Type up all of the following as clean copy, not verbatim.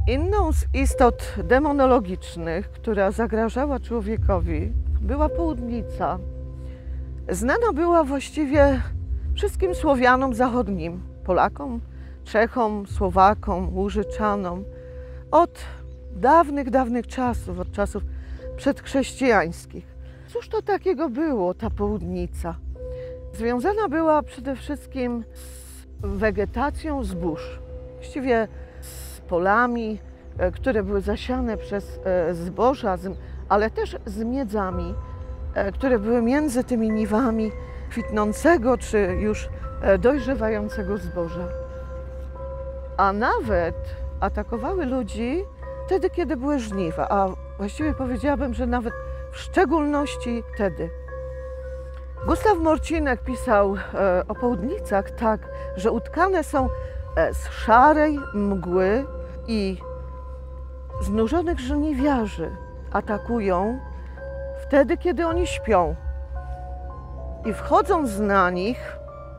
Inną z istot demonologicznych, która zagrażała człowiekowi, była południca. Znana była właściwie wszystkim Słowianom zachodnim, Polakom, Czechom, Słowakom, Łużyczanom od dawnych czasów, od czasów przedchrześcijańskich. Cóż to takiego było, ta południca? Związana była przede wszystkim z wegetacją zbóż, właściwie z polami, które były zasiane przez zboża, ale też z miedzami, które były między tymi niwami kwitnącego czy już dojrzewającego zboża. A nawet atakowały ludzi wtedy, kiedy były żniwa, a właściwie powiedziałabym, że nawet w szczególności wtedy. Gustaw Morcinek pisał o południcach tak, że utkane są z szarej mgły i znużonych żniwiarzy atakują wtedy, kiedy oni śpią. I wchodząc na nich,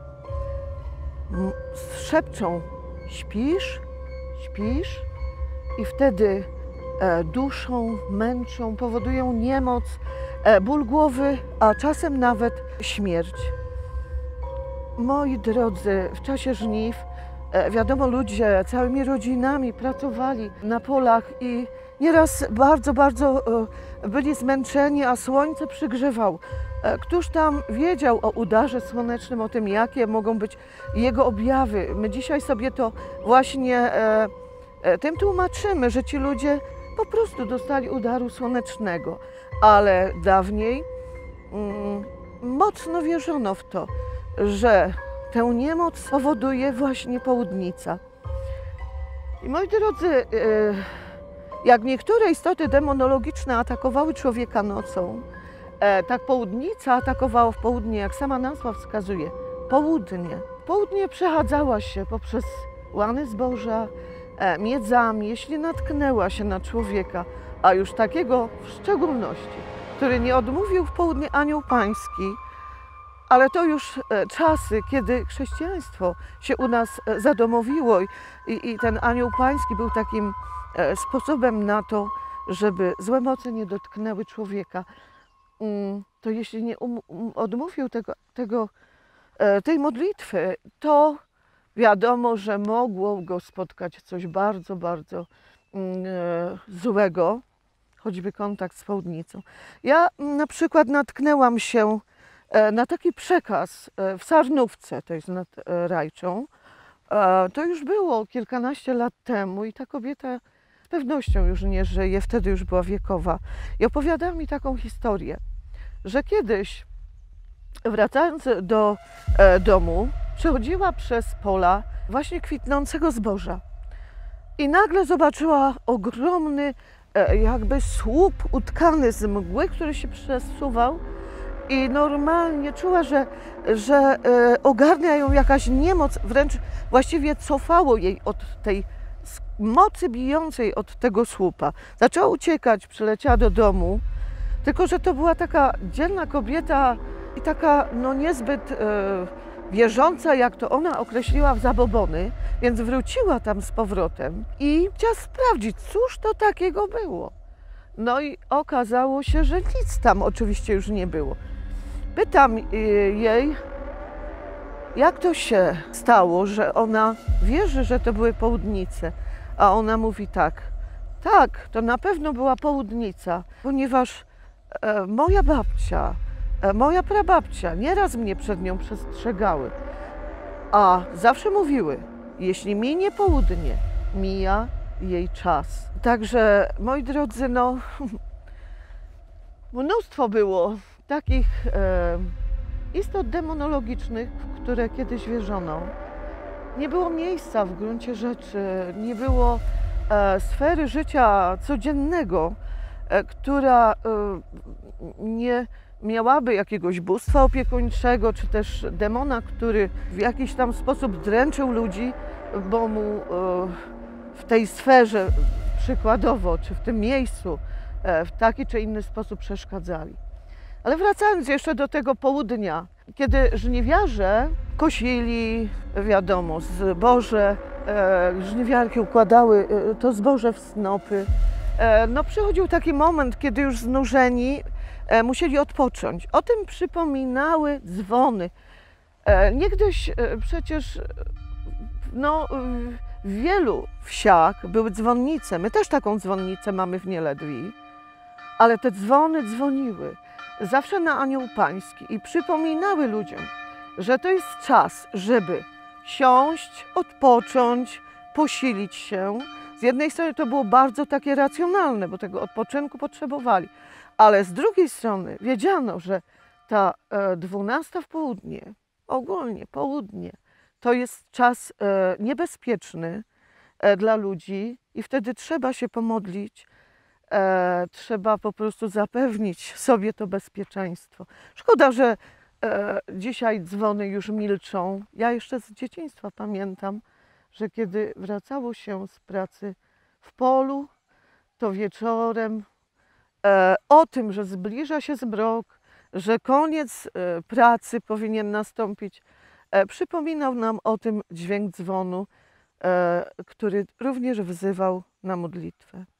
szepczą: śpisz, śpisz, i wtedy duszą, męczą, powodują niemoc, ból głowy, a czasem nawet śmierć. Moi drodzy, w czasie żniw, wiadomo, ludzie całymi rodzinami pracowali na polach i nieraz bardzo byli zmęczeni, a słońce przygrzewało. Któż tam wiedział o udarze słonecznym, o tym, jakie mogą być jego objawy? My dzisiaj sobie to właśnie tym tłumaczymy, że ci ludzie po prostu dostali udaru słonecznego, ale dawniej mocno wierzono w to, że tę niemoc powoduje właśnie południca. I moi drodzy, jak niektóre istoty demonologiczne atakowały człowieka nocą, tak południca atakowała w południe, jak sama nazwa wskazuje, południe. Południe przechadzała się poprzez łany zboża, miedzami, jeśli natknęła się na człowieka, a już takiego w szczególności, który nie odmówił w południe anioł pański, ale to już czasy, kiedy chrześcijaństwo się u nas zadomowiło i ten anioł pański był takim sposobem na to, żeby złe moce nie dotknęły człowieka. To jeśli nie odmówił tej modlitwy, to wiadomo, że mogło go spotkać coś bardzo złego, choćby kontakt z południcą. Ja na przykład natknęłam się na taki przekaz w Sarnówce, to jest nad Rajczą. To już było kilkanaście lat temu i ta kobieta z pewnością już nie żyje, wtedy już była wiekowa. I opowiadała mi taką historię, że kiedyś, wracając do domu, przechodziła przez pola właśnie kwitnącego zboża i nagle zobaczyła ogromny jakby słup utkany z mgły, który się przesuwał, i normalnie czuła, że ogarnia ją jakaś niemoc, wręcz właściwie cofało jej od tej mocy bijącej od tego słupa. Zaczęła uciekać, przyleciała do domu, tylko że to była taka dzielna kobieta i taka niezbyt wierząca, jak to ona określiła, w zabobony, więc wróciła tam z powrotem i chciała sprawdzić, cóż to takiego było. No i okazało się, że nic tam oczywiście już nie było. Pytam jej, jak to się stało, że ona wierzy, że to były południce, a ona mówi tak, to na pewno była południca, ponieważ moja babcia, moja prababcia nieraz mnie przed nią przestrzegały, a zawsze mówiły, jeśli minie południe, mija jej czas. Także, moi drodzy, mnóstwo było takich istot demonologicznych, w które kiedyś wierzono. Nie było miejsca w gruncie rzeczy, nie było sfery życia codziennego, która nie miałaby jakiegoś bóstwa opiekuńczego, czy też demona, który w jakiś tam sposób dręczył ludzi, bo mu w tej sferze przykładowo, czy w tym miejscu w taki czy inny sposób przeszkadzali. Ale wracając jeszcze do tego południa, kiedy żniwiarze kosili, wiadomo, zboże, żniwiarki układały to zboże w snopy. No, przychodził taki moment, kiedy już znużeni musieli odpocząć. O tym przypominały dzwony. Niegdyś przecież no, w wielu wsiach były dzwonnice. My też taką dzwonnicę mamy w Nieledwi, ale te dzwony dzwoniły zawsze na Anioł Pański i przypominały ludziom, że to jest czas, żeby siąść, odpocząć, posilić się. Z jednej strony to było bardzo takie racjonalne, bo tego odpoczynku potrzebowali, ale z drugiej strony wiedziano, że ta 12 w południe, ogólnie południe, to jest czas niebezpieczny dla ludzi i wtedy trzeba się pomodlić, trzeba po prostu zapewnić sobie to bezpieczeństwo. Szkoda, że dzisiaj dzwony już milczą. Ja jeszcze z dzieciństwa pamiętam, że kiedy wracało się z pracy w polu, to wieczorem o tym, że zbliża się zmrok, że koniec pracy powinien nastąpić, przypominał nam o tym dźwięk dzwonu, który również wzywał na modlitwę.